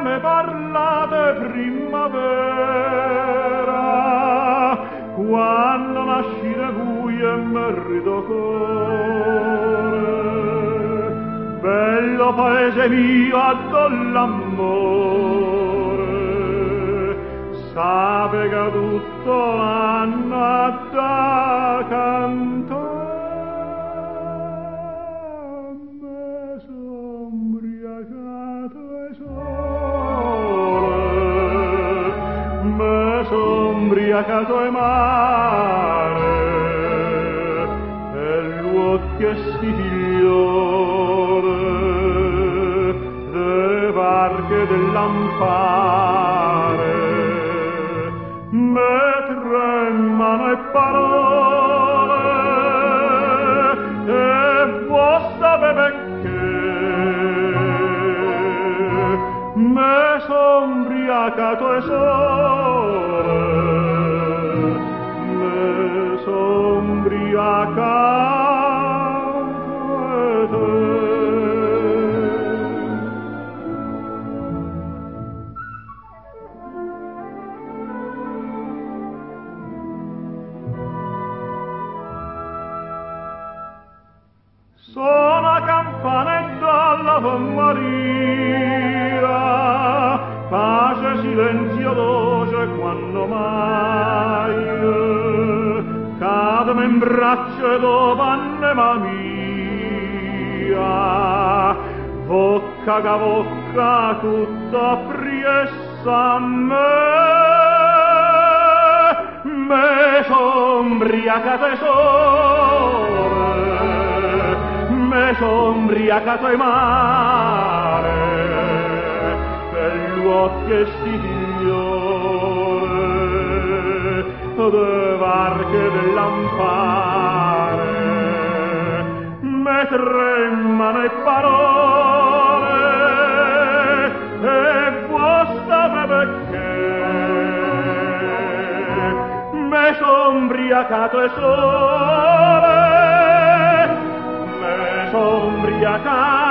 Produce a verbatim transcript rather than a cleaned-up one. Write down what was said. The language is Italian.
me parlate primavera, quando nascite voi e merito cuore, bello paese mio addo l'amore, sape che tutto l'anno ha da cantare. Sombriacato e mare e l'occhio stigliore le barche dell'ampare me tremano e parole e vuoi sapere perché me sombriacato e sole me sombriacato e te. Suona campanetta all'Ave Maria, pace, silenzio, voce, quando mai cadme in braccio dopo annema mia, vocca che vocca tutta priessa a me, me sombriacato e sole, me sombriacato e mare, l'occhio stigliore de barche dell'ampare me tremano e parole e vuoi sapere perché me sombriacato e sole me sombriacato